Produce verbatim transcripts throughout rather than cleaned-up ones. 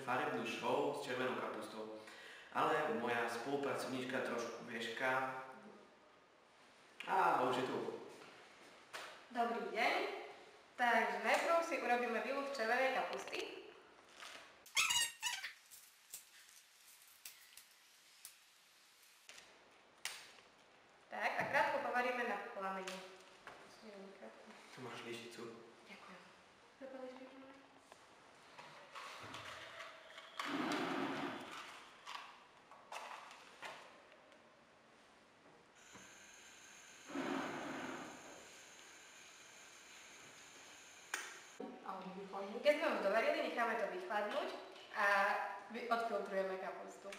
farebnú show s červenou kapustou. Ale moja spolupracovníčka trošku mešká. A už je tu. Dobrý deň. Takže najprv si urobíme výluch červenej kapusty. Tak, a krátko povaríme na plameni. Tu máš lyžicu. Ďakujem. Zapališ lyžicu? Keď sme už dovarili, necháme to vychladnúť a odfiltrujeme kapustu.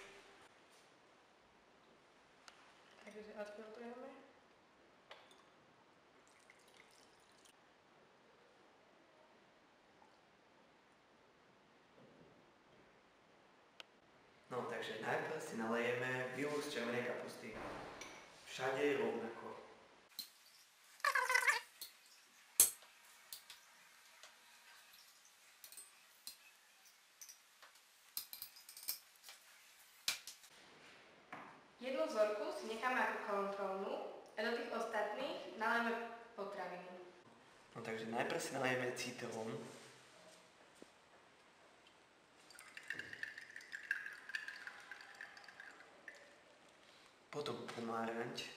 Takže odfiltrujeme. No, takže najprv si nalejeme výluch z červenej kapusty. Všade je rovnako. Jednu vzorku si necháme ako kontrolnú a do tých ostatných nalejeme potraviny. No takže najprv si nalejeme citrón. Potom pomáranč.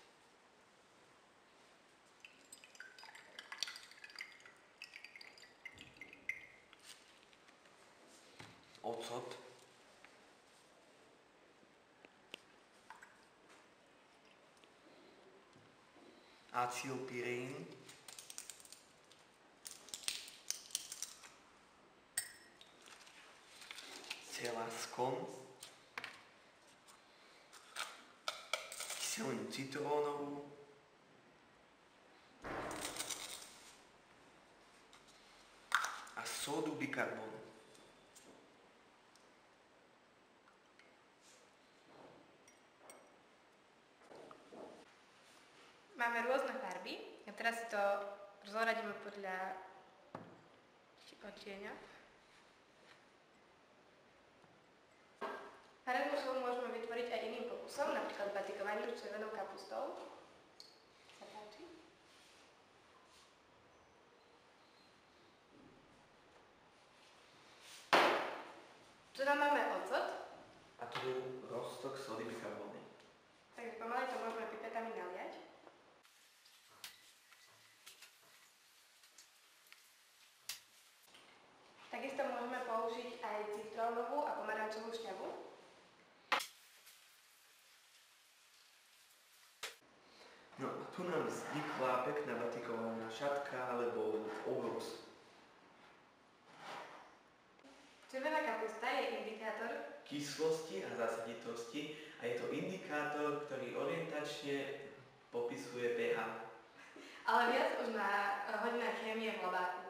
Ocot. Acylpyrín. Celaskon. Kyselinu citrónovú. A sódu bikarbónu. Máme rôzne farby a teraz si to zoradíme podľa odtieňa. Farebnú show môžeme vytvoriť aj iným pokusom, napríklad batikovaním s červenou kapustou. Sa páči? Tu nám máme ocot. A tu roztok sódy bikarbóny. Takže pomaly to môžeme pipetami naliať. Takisto môžeme použiť aj citrónovú a pomarančovú šťavu. No a tu nám vznikla pekná batikovaná šatka alebo obrus. Červená kapusta je indikátor Kyslosti a zásaditosti a je to indikátor, ktorý orientačne popisuje pH. ale viac už na hodinách chémie v labáku.